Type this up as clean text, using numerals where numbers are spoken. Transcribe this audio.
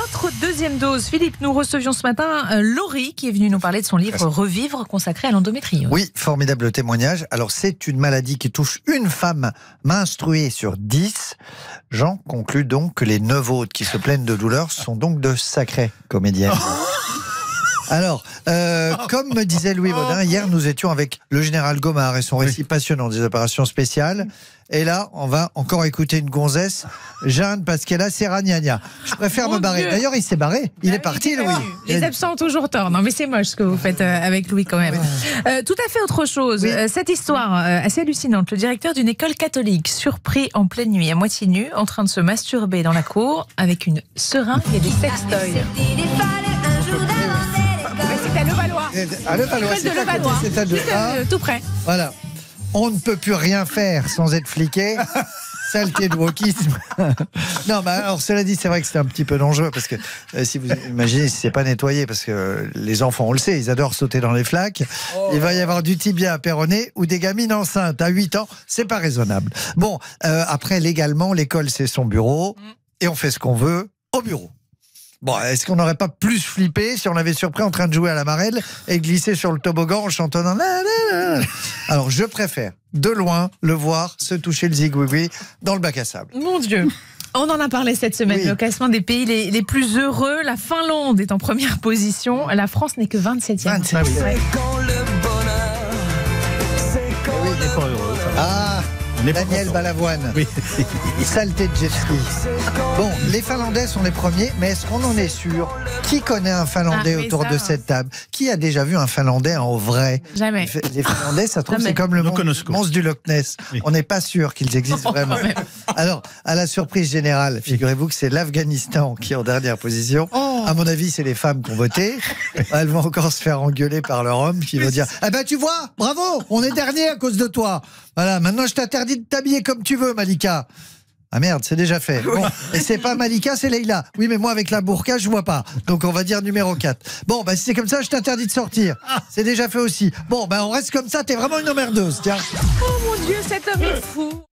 Notre deuxième dose. Philippe, nous recevions ce matin Laurie qui est venue nous parler de son livre Revivre consacré à l'endométriose. Oui, formidable témoignage. Alors c'est une maladie qui touche une femme menstruée sur 10. J'en conclus donc que les 9 autres qui se plaignent de douleur sont donc de sacrées comédiennes. Alors, comme me disait Louis Baudin, hier nous étions avec le général Gomard et son récit passionnant des opérations spéciales. Et là, on va encore écouter une gonzesse, Jeanne, parce qu'elle a ses ragnagnas. Je préfère me barrer. D'ailleurs, il s'est barré. Il est parti, Louis. Les absents ont toujours tort. Non, mais c'est moche ce que vous faites avec Louis quand même. Tout à fait autre chose. Oui. Cette histoire assez hallucinante. Le directeur d'une école catholique, surpris en pleine nuit, à moitié nu, en train de se masturber dans la cour avec une seringue et des sextoys. C'est à Levallois. À Levallois, c'est tout près. Voilà. On ne peut plus rien faire sans être fliqué. Saleté de wokisme. Non, mais alors cela dit, c'est vrai que c'est un petit peu dangereux parce que si vous imaginez, si c'est pas nettoyé, parce que les enfants, on le sait, ils adorent sauter dans les flaques. Il va y avoir du tibia péroné ou des gamines enceintes à 8 ans. C'est pas raisonnable. Bon, après, légalement, l'école, c'est son bureau et on fait ce qu'on veut au bureau. Bon, est-ce qu'on n'aurait pas plus flippé si on l'avait surpris en train de jouer à la marelle et glisser sur le toboggan en chantonnant. Alors, je préfère de loin le voir se toucher le zigouigoui dans le bac à sable. Mon Dieu. On en a parlé cette semaine, oui. Le classement des pays les plus heureux. La Finlande est en première position. La France n'est que 27e. 27e. C'est quand le bonheur, c'est quand il n'est pas heureux. Ah, Daniel Balavoine. Oui. Saleté de jet ski. Bon, les Finlandais sont les premiers, mais est-ce qu'on en est sûr? Qui connaît un Finlandais autour de cette table? Qui a déjà vu un Finlandais en vrai? Jamais. Les Finlandais, ça se trouve, c'est comme le monstre du Loch Ness. Oui. On n'est pas sûr qu'ils existent vraiment. Alors, à la surprise générale, figurez-vous que c'est l'Afghanistan qui est en dernière position. À mon avis, c'est les femmes qui ont voté. Elles vont encore se faire engueuler par leur homme qui va dire « Eh ben, tu vois, bravo, on est dernier à cause de toi. Voilà, maintenant je t'interdis de t'habiller comme tu veux, Malika. » Ah merde, c'est déjà fait. Bon, et c'est pas Malika, c'est Leïla. Oui, mais moi avec la burqa, je vois pas. Donc on va dire numéro 4. Bon, bah si c'est comme ça, je t'interdis de sortir. C'est déjà fait aussi. Bon, bah on reste comme ça, t'es vraiment une emmerdeuse, tiens. Oh mon Dieu, cet homme est fou.